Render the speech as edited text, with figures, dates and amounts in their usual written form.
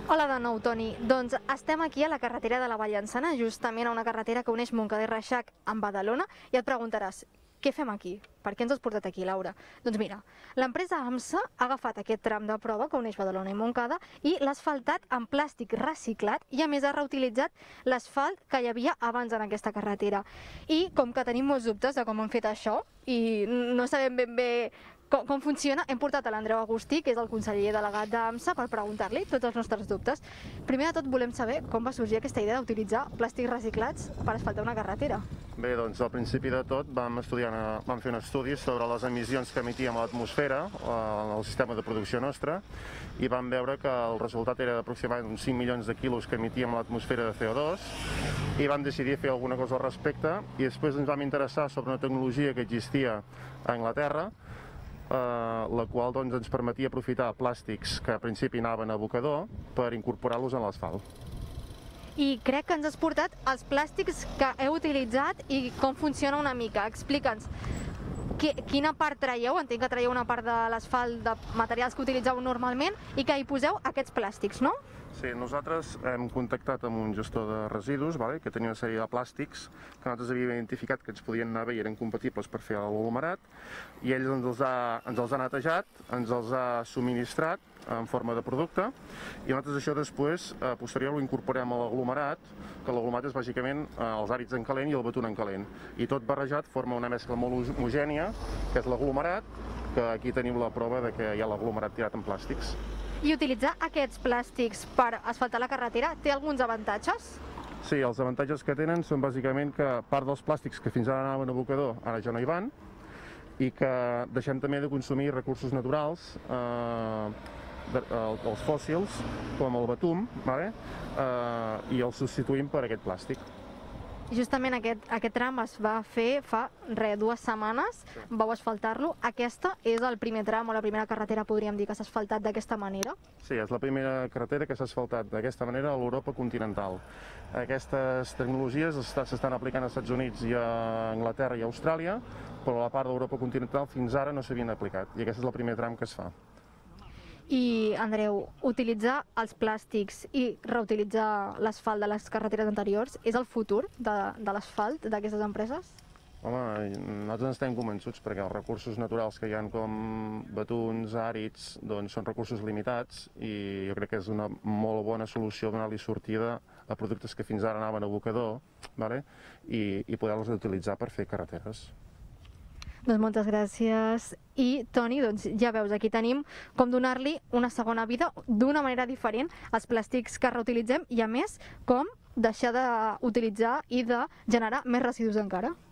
Hola de nou, Toni. Doncs estem aquí a la carretera de la Vallençana, justament a una carretera que uneix Montcada i Reixac amb Badalona, i et preguntaràs, què fem aquí? Per què ens has portat aquí, Laura? Doncs mira, l'empresa AMSA ha agafat aquest tram de prova que uneix Badalona i Montcada i l'ha asfaltat amb plàstic reciclat i a més ha reutilitzat l'asfalt que hi havia abans en aquesta carretera. I com que tenim molts dubtes de com han fet això i no sabem ben bé com funciona, hem portat a l'Andreu Agustí, que és el conseller delegat d'AMSA, per preguntar-li tots els nostres dubtes. Primer de tot volem saber com va sorgir aquesta idea d'utilitzar plàstics reciclats per asfaltar una carretera. Bé, doncs al principi de tot vam fer un estudi sobre les emissions que emitíem a l'atmosfera, al sistema de producció nostre, i vam veure que el resultat era aproximadament uns 5 milions de quilos que emitíem a l'atmosfera de CO2 i vam decidir fer alguna cosa al respecte i després ens vam interessar sobre una tecnologia que existia a Anglaterra, la qual ens permetia aprofitar plàstics que al principi anaven a abocador per incorporar-los en l'asfalt. I crec que ens has portat els plàstics que heu utilitzat i com funciona una mica. Explica'ns quina part traieu, entenc que traieu una part de l'asfalt de materials que utilitzeu normalment i que hi poseu aquests plàstics, no? Sí, nosaltres hem contactat amb un gestor de residus que tenia una sèrie de plàstics que nosaltres havíem identificat que ens podien anar bé i eren compatibles per fer l'aglomerat i ell ens els ha netejat, ens els ha subministrat en forma de producte i nosaltres això després, posterior, ho incorporem a l'aglomerat, que l'aglomerat és bàsicament els àrids en calent i el beton en calent. I tot barrejat forma una mescla molt homogènia, que és l'aglomerat, que aquí tenim la prova de que hi ha l'aglomerat tirat en plàstics. I utilitzar aquests plàstics per asfaltar la carretera té alguns avantatges? Sí, els avantatges que tenen són bàsicament que part dels plàstics que fins ara anaven a abocador ara ja no hi van i que deixem també de consumir recursos naturals, els fòssils, com el betum, i els substituïm per aquest plàstic. Justament aquest tram es va fer fa 2 setmanes, vau asfaltar-lo. Aquesta és el primer tram o la primera carretera, podríem dir, que s'ha asfaltat d'aquesta manera? Sí, és la primera carretera que s'ha asfaltat d'aquesta manera a l'Europa continental. Aquestes tecnologies s'estan aplicant als Estats Units i a Anglaterra i a Austràlia, però a la part d'Europa continental fins ara no s'havien aplicat i aquest és el primer tram que es fa. I, Andreu, utilitzar els plàstics i reutilitzar l'asfalt de les carreteres anteriors és el futur de l'asfalt d'aquestes empreses? Home, nosaltres estem convençuts perquè els recursos naturals que hi ha com betuns, àrids, són recursos limitats i jo crec que és una molt bona solució donar-li sortida a productes que fins ara anaven a abocador i poder-los utilitzar per fer carreteres. Doncs moltes gràcies. I, Toni, ja veus, aquí tenim com donar-li una segona vida d'una manera diferent als plàstics que reutilitzem i, a més, com deixar d'utilitzar i de generar més residus encara.